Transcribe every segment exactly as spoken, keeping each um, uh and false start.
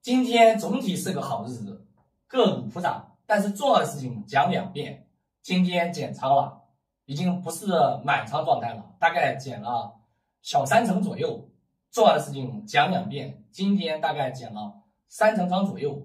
今天总体是个好日子，个股普涨，但是重要的事情讲两遍。今天减仓了，已经不是满仓状态了，大概减了小三成左右。重要的事情讲两遍，今天大概减了三成仓左右。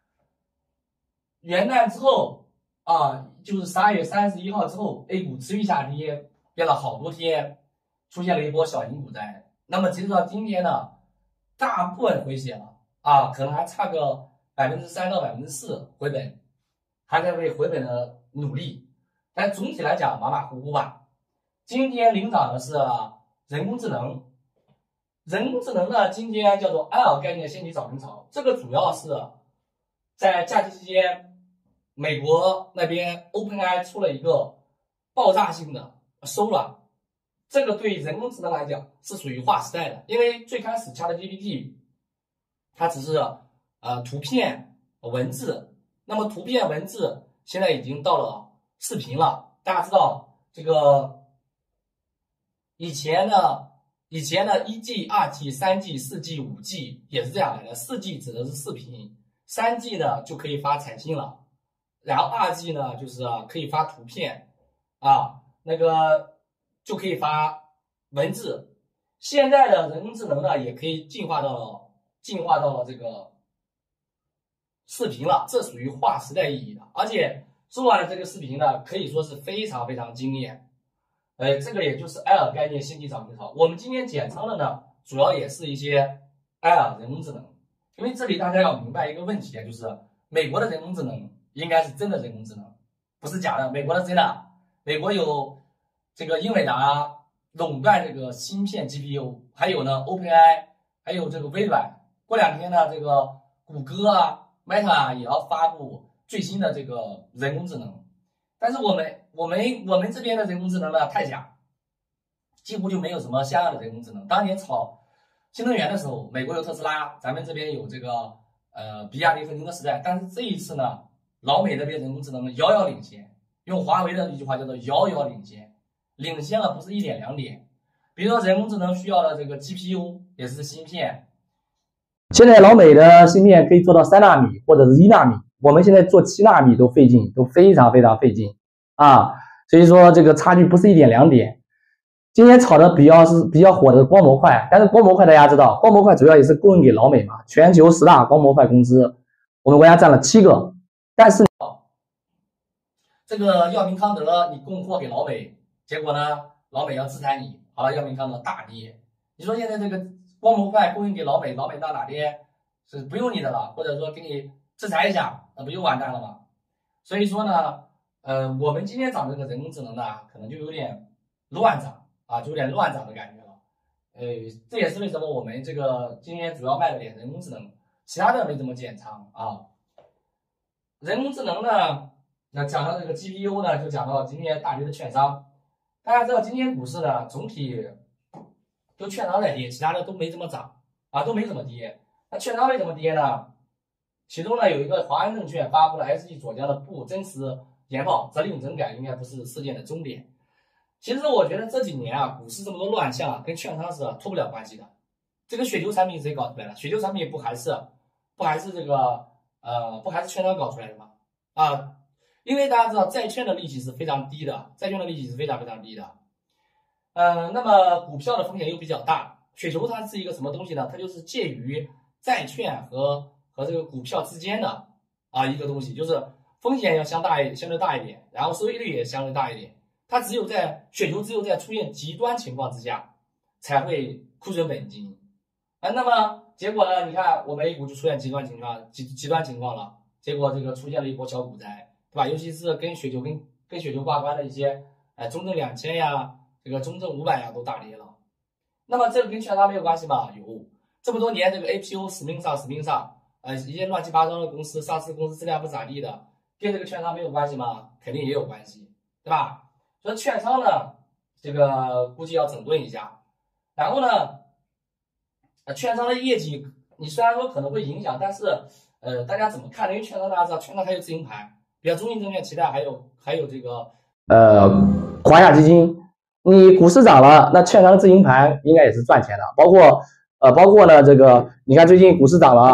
元旦之后啊，就是十二月三十一号之后 ，A 股持续下跌，跌了好多天，出现了一波小型股灾。那么截止到今天呢，大部分回血了。啊，可能还差个百分之三到百分之四回本，还在为回本的努力，但总体来讲马马虎虎吧。今天领涨的是人工智能，人工智能呢，今天叫做 L 概念掀起早晨潮，这个主要是在假期期间，美国那边 OpenAI 出了一个爆炸性的收了，这个对人工智能来讲是属于划时代的，因为最开始 ChatGPT。它只是呃图片文字，那么图片文字现在已经到了视频了。大家知道这个以前呢，以前呢一 G、二 G、三 G、四 G、五 G 也是这样来的。四 G 指的是视频，三 G 呢就可以发彩信了，然后二 G 呢就是可以发图片啊，那个就可以发文字。现在的人工智能呢也可以进化到了。进化到了这个视频了，这属于划时代意义的，而且做完了这个视频呢，可以说是非常非常惊艳。呃，这个也就是 L 概念掀起早晨潮。我们今天减仓的呢，主要也是一些 L 人工智能，因为这里大家要明白一个问题啊，就是美国的人工智能应该是真的人工智能，不是假的。美国的真的，美国有这个英伟达垄断这个芯片 G P U， 还有呢 OpenAI， 还有这个微软。过两天呢，这个谷歌啊、Meta 也要发布最新的这个人工智能，但是我们我们我们这边的人工智能呢太假，几乎就没有什么像样的人工智能。当年炒新能源的时候，美国有特斯拉，咱们这边有这个呃比亚迪和宁德时代，但是这一次呢，老美那边人工智能遥遥领先，用华为的一句话叫做遥遥领先，领先了不是一点两点。比如说人工智能需要的这个 G P U 也是芯片。现在老美的芯片可以做到三纳米或者是一纳米，我们现在做七纳米都费劲，都非常非常费劲啊！所以说这个差距不是一点两点。今天炒的比较是比较火的光模块，但是光模块大家知道，光模块主要也是供应给老美嘛，全球十大光模块公司，我们国家占了七个，但是这个药明康德你供货给老美，结果呢老美要制裁你，好了，药明康德大跌。你说现在这个。光模块供应给老美，老美到哪边是不用你的了，或者说给你制裁一下，那不就完蛋了吗？所以说呢，呃，我们今天涨这个人工智能呢，可能就有点乱涨啊，就有点乱涨的感觉了。呃，这也是为什么我们这个今天主要卖了点人工智能，其他的没怎么减仓啊。人工智能呢，那讲到这个 G P U 呢，就讲到今天大跌的券商。大家知道今天股市呢，总体。就券商在跌，其他的都没怎么涨啊，都没怎么跌。那券商为什么跌呢？其中呢有一个华安证券发布了 S G 左江的不真实研报，责令整改应该不是事件的终点。其实我觉得这几年啊，股市这么多乱象啊，跟券商是脱不了关系的。这个雪球产品谁搞出来的？雪球产品不还是不还是这个呃不还是券商搞出来的吗？啊，因为大家知道债券的利息是非常低的，债券的利息是非常非常低的。呃，那么股票的风险又比较大，雪球它是一个什么东西呢？它就是介于债券和和这个股票之间的啊一个东西，就是风险要相大一相对大一点，然后收益率也相对大一点。它只有在雪球只有在出现极端情况之下才会亏损本金啊。那么结果呢？你看我们 A 股就出现极端情况极极端情况了，结果这个出现了一波小股灾，对吧？尤其是跟雪球跟跟雪球挂钩的一些呃中证两千呀。这个中证五百呀都大跌了，那么这个跟券商没有关系吗？有，这么多年这个 A P O 死命上死命上，呃一些乱七八糟的公司，上市公司质量不咋地的，跟这个券商没有关系吗？肯定也有关系，对吧？所以券商呢，这个估计要整顿一下。然后呢，呃券商的业绩，你虽然说可能会影响，但是呃大家怎么看呢？因为券商大家知道，券商还有自营盘，比如中信证券、期待，还有还有这个呃华夏基金。你股市涨了，那券商的自营盘应该也是赚钱的，包括呃，包括呢这个，你看最近股市涨了，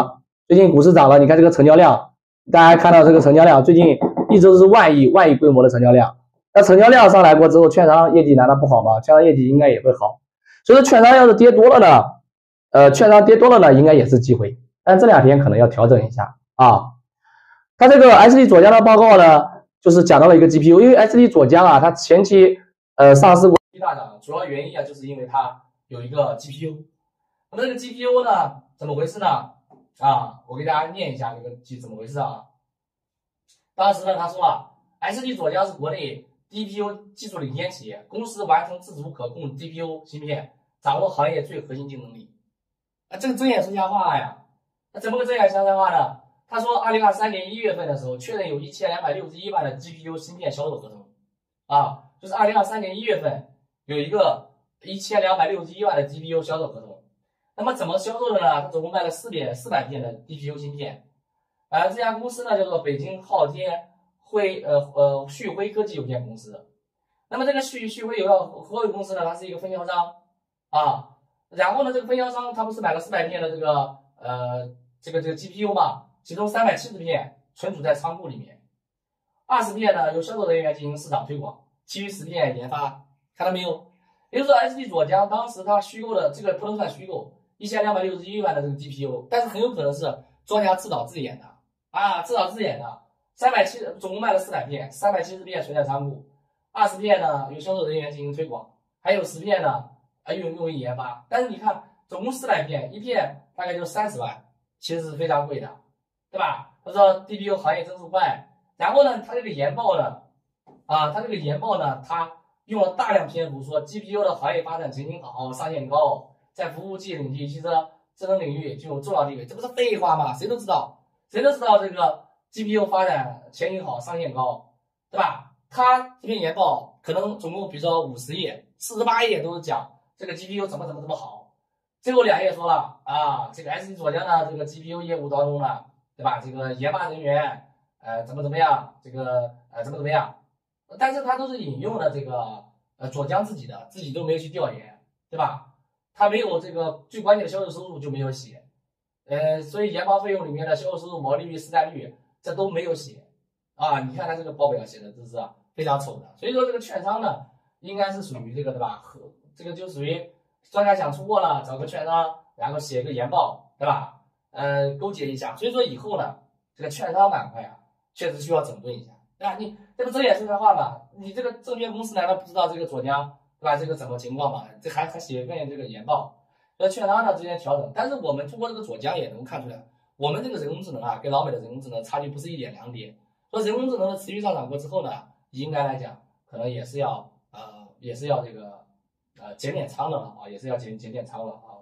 最近股市涨了，你看这个成交量，大家看到这个成交量，最近一周是万亿万亿规模的成交量。那成交量上来过之后，券商业绩难道不好吗？券商业绩应该也会好。所以说，券商要是跌多了呢，呃，券商跌多了呢，应该也是机会，但这两天可能要调整一下啊。它这个 S D 左江的报告呢，就是讲到了一个 G P U， 因为 S D 左江啊，它前期呃上市过大涨，主要原因啊，就是因为它有一个 G P U。那么这个 G P U 呢，怎么回事呢？啊，我给大家念一下这个怎么回事啊。当时呢，他说啊 ，S D 左江是国内 D P U 技术领先企业，公司完成自主可控 D P U 芯片，掌握行业最核心竞争力。啊，这个睁眼说瞎话呀。那怎么个睁眼说瞎话呢？他说，二零二三年一月份的时候，确认有一千两百六十一万的 G P U 芯片销售合同，啊，就是二零二三年一月份有一个一千两百六十一万的 G P U 销售合同。那么怎么销售的呢？他总共卖了四点四百片的 D P U 芯片。啊，这家公司呢叫做北京昊天辉呃呃旭辉科技有限公司。那么这个旭旭辉有要合有公司呢，它是一个分销商啊。然后呢，这个分销商他不是买了四百片的这个呃这个这个 G P U 嘛？其中三百七十片存储在仓库里面，二十片呢由销售人员进行市场推广，其余十片研发。看到没有？也就是说 ，S D 左江当时他虚构的这个不能算虚构，一千两百六十一万的这个 G P U， 但是很有可能是庄家自导自演的啊，自导自演的。三百七十总共卖了四百片，三百七十片存在仓库，二十片呢由销售人员进行推广，还有十片呢啊用用于研发。但是你看，总共四百片，一片大概就三十万，其实是非常贵的。对吧？他说 D P U 行业增速快，然后呢，他这个研报呢，啊，他这个研报呢，他用了大量篇幅说 G P U 的行业发展前景好，上限高，在服务器领域、汽车智能领域具有重要地位，这不是废话吗？谁都知道，谁都知道这个 G P U 发展前景好，上限高，对吧？他这篇研报可能总共比如说五十页，四十八页都是讲这个 G P U 怎么怎么怎么好，最后两页说了啊，这个 S D 左江的这个 G P U 业务当中呢。对吧？这个研发人员，呃，怎么怎么样？这个呃，怎么怎么样？但是他都是引用了这个呃左江自己的，自己都没有去调研，对吧？他没有这个最关键的销售收入就没有写，呃，所以研发费用里面的销售收入、毛利率、市占率这都没有写啊。你看他这个报表写的，这是非常丑的。所以说这个券商呢，应该是属于这个对吧？和这个就属于专家想出货了，找个券商，然后写个研报，对吧？呃，勾结一下，所以说以后呢，这个券商板块啊，确实需要整顿一下，对吧？你这不睁眼说瞎话嘛？你这个证券公司难道不知道这个左江，对吧？这个什么情况嘛？这还还写一份这个研报，所以券商呢之间调整。但是我们通过这个左江也能看出来，我们这个人工智能啊，跟老美的人工智能差距不是一点两点。说人工智能的持续上涨过之后呢，应该来讲，可能也是要呃，也是要这个呃减点仓的了啊，也是要减减点仓了啊。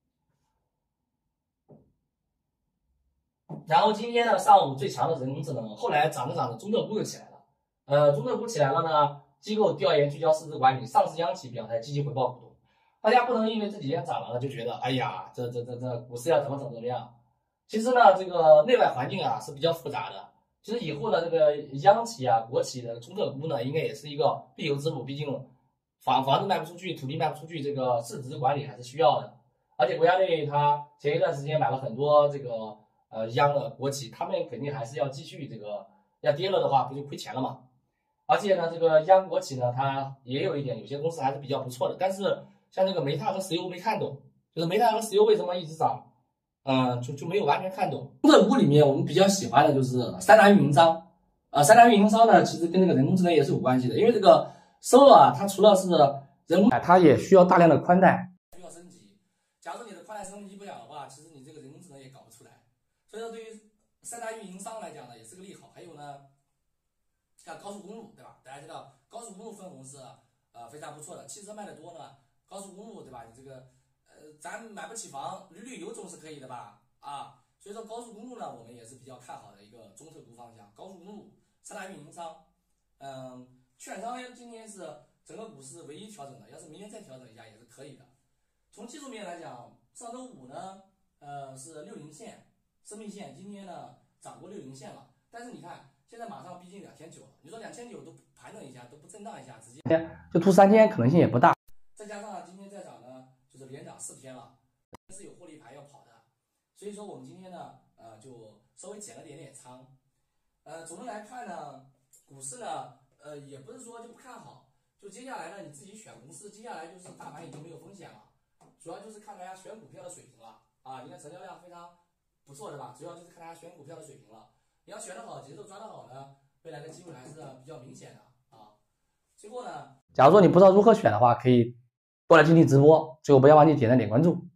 然后今天呢，上午最强的人工智能，后来涨着涨着，中特估就起来了。呃，中特估起来了呢，机构调研聚焦市值管理，上市央企表态积极回报股东。大家不能因为这几天涨了就觉得，哎呀，这这这这股市要怎么怎么怎么样。其实呢，这个内外环境啊是比较复杂的。其实以后呢，这个央企啊、国企的中特估呢，应该也是一个必由之路。毕竟房房子卖不出去，土地卖不出去，这个市值管理还是需要的。而且国家队它前一段时间买了很多这个。呃，央的国企，他们肯定还是要继续这个，要跌了的话，不就亏钱了嘛？而且呢，这个央国企呢，它也有一点，有些公司还是比较不错的。但是像这个煤炭和石油没看懂，就是煤炭和石油为什么一直涨，嗯、呃，就就没有完全看懂。中特估里面我们比较喜欢的就是三大运营商，啊、呃，三大运营商呢，其实跟这个人工智能也是有关系的，因为这个 S O 啊，它除了是人工，它也需要大量的宽带，需要升级。假如你的宽带升级不了的话，其实你这个人工智能也搞不出来。所以说，对于三大运营商来讲呢，也是个利好。还有呢，像高速公路，对吧？大家知道高速公路分红是呃非常不错的。汽车卖的多呢，高速公路对吧？你这个呃咱买不起房，旅旅游总是可以的吧？啊，所以说高速公路呢，我们也是比较看好的一个中特估方向。高速公路三大运营商，嗯，券商今天是整个股市唯一调整的，要是明天再调整一下也是可以的。从技术面来讲，上周五呢，呃是六零线。生命线今天呢涨过六零线了，但是你看现在马上逼近两千九了，你说两千九都盘整一下，都不震荡一下，直接就突三千可能性也不大。再加上今天再涨呢，就是连涨四天了，是有获利盘要跑的。所以说我们今天呢，呃。 呃，就稍微减了点点仓。呃，总的来看呢，股市呢，呃，也不是说就不看好，就接下来呢，你自己选公司，接下来就是大盘已经没有风险了，主要就是看大家选股票的水平了啊。你看成交量非常不错，是吧？主要就是看大家选股票的水平了。你要选得好，节奏抓得好呢，未来的机会还是比较明显的啊。最后呢， 假如说你不知道如何选的话，可以过来听听直播，最后不要忘记点赞点关注。